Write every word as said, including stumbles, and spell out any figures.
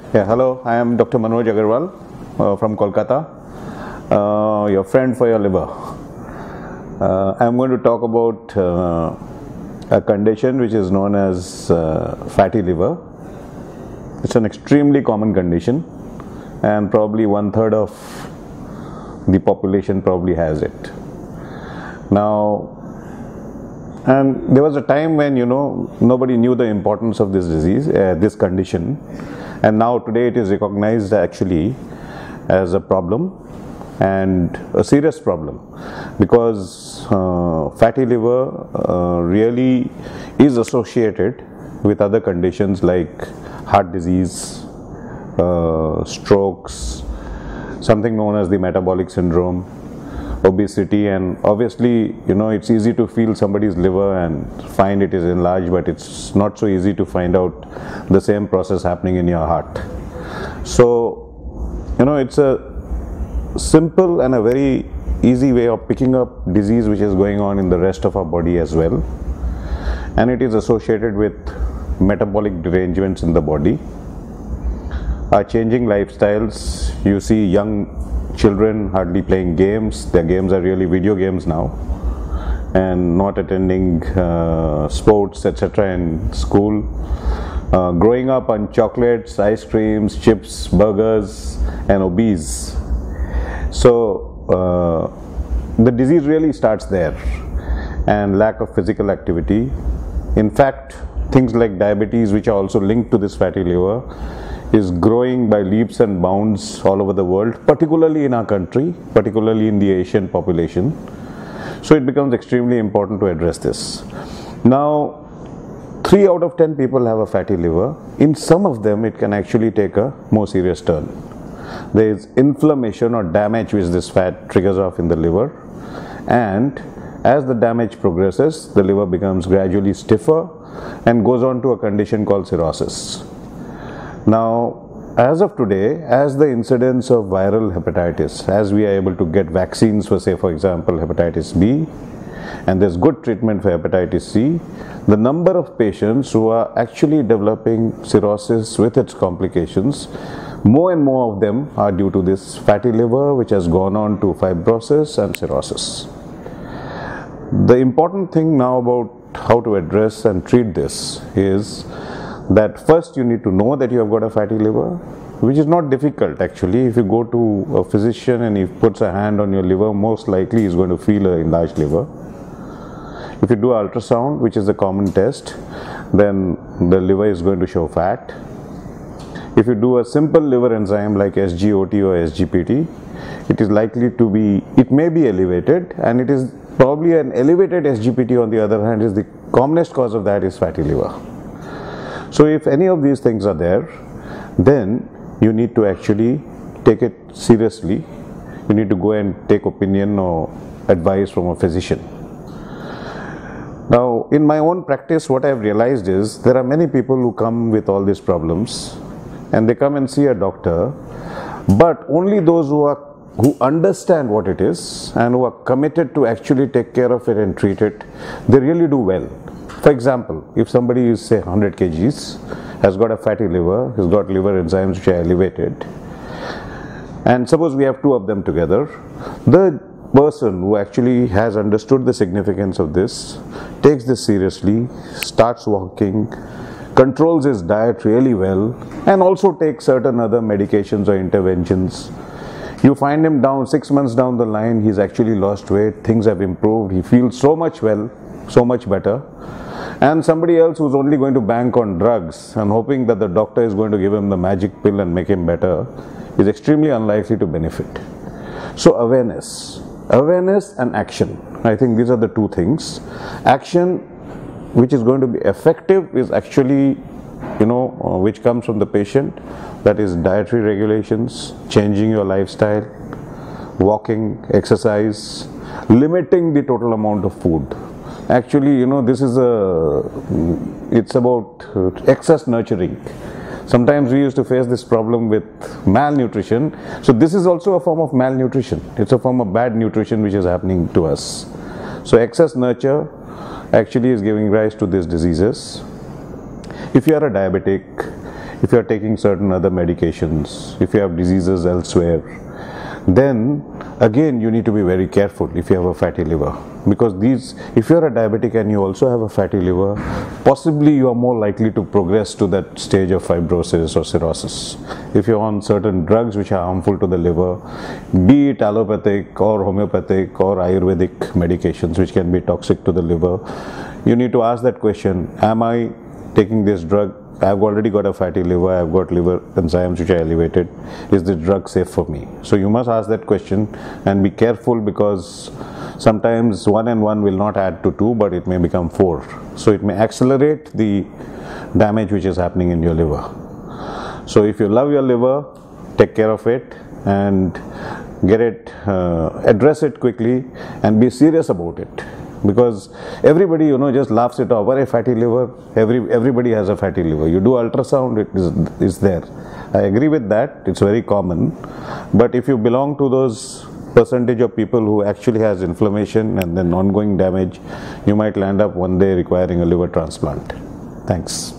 Yeah, hello, I am Doctor Manoj Agarwal uh, from Kolkata, uh, your friend for your liver. Uh, I am going to talk about uh, a condition which is known as uh, fatty liver. It's an extremely common condition, and probably one third of the population probably has it. Now, and there was a time when, you know, nobody knew the importance of this disease, uh, this condition. And now today it is recognized actually as a problem, and a serious problem, because uh, fatty liver uh, really is associated with other conditions like heart disease, uh, strokes, something known as the metabolic syndrome, obesity, and obviously, you know, it's easy to feel somebody's liver and find it is enlarged, but it's not so easy to find out the same process happening in your heart. So, you know, it's a simple and a very easy way of picking up disease which is going on in the rest of our body as well, and it is associated with metabolic derangements in the body. Our changing lifestyles, you see young children hardly playing games. Their games are really video games now, and not attending uh, sports, et cetera in school. Uh, growing up on chocolates, ice creams, chips, burgers, and obese. So uh, the disease really starts there, and lack of physical activity. In fact, things like diabetes, which are also linked to this fatty liver, is growing by leaps and bounds all over the world, particularly in our country, particularly in the Asian population. So it becomes extremely important to address this. Now, three out of ten people have a fatty liver. In some of them, it can actually take a more serious turn. There is inflammation or damage which this fat triggers off in the liver, and as the damage progresses, the liver becomes gradually stiffer and goes on to a condition called cirrhosis. Now, as of today, as the incidence of viral hepatitis, as we are able to get vaccines for, say, for example, hepatitis B, and there's good treatment for hepatitis C, the number of patients who are actually developing cirrhosis with its complications, more and more of them are due to this fatty liver, which has gone on to fibrosis and cirrhosis. The important thing now about how to address and treat this is that first you need to know that you have got a fatty liver, which is not difficult actually. If you go to a physician and he puts a hand on your liver, most likely he's going to feel an enlarged liver. If you do ultrasound, which is a common test, then the liver is going to show fat. If you do a simple liver enzyme like S G O T or S G P T, it is likely to be, it may be elevated, and it is probably an elevated S G P T on the other hand is the commonest cause of that is fatty liver. So if any of these things are there, then you need to actually take it seriously. You need to go and take opinion or advice from a physician. Now, in my own practice, what I've realized is there are many people who come with all these problems, and they come and see a doctor, but only those who are who understand what it is and who are committed to actually take care of it and treat it, they really do well. For example, if somebody is, say, one hundred kilograms, has got a fatty liver, has got liver enzymes which are elevated, and suppose we have two of them together, the person who actually has understood the significance of this, takes this seriously, starts walking, controls his diet really well, and also takes certain other medications or interventions. You find him down, six months down the line, he's actually lost weight, things have improved, he feels so much well, so much better. And somebody else who's only going to bank on drugs and hoping that the doctor is going to give him the magic pill and make him better is extremely unlikely to benefit. So awareness, awareness and action. I think these are the two things. Action which is going to be effective is actually, you know, uh, which comes from the patient. That is dietary regulations, changing your lifestyle, walking, exercise, limiting the total amount of food. Actually, you know, this is a, it's about excess nurturing. Sometimes we used to face this problem with malnutrition. So this is also a form of malnutrition. It's a form of bad nutrition which is happening to us. So excess nurture actually is giving rise to these diseases. If you are a diabetic, if you are taking certain other medications, if you have diseases elsewhere, then again you need to be very careful if you have a fatty liver, because these, if you are a diabetic and you also have a fatty liver, possibly you are more likely to progress to that stage of fibrosis or cirrhosis. If you are on certain drugs which are harmful to the liver, be it allopathic or homeopathic or Ayurvedic medications which can be toxic to the liver, you need to ask that question, am I taking this drug? I've already got a fatty liver, I've got liver enzymes which are elevated. Is this drug safe for me? So you must ask that question and be careful, because sometimes one and one will not add to two, but it may become four. So it may accelerate the damage which is happening in your liver. So if you love your liver, take care of it and get it, uh, address it quickly and be serious about it. Because everybody, you know, just laughs it off. But a fatty liver, every everybody has a fatty liver. You do ultrasound, it is, is there. I agree with that, it's very common. But if you belong to those percentage of people who actually has inflammation and then ongoing damage, you might land up one day requiring a liver transplant. Thanks.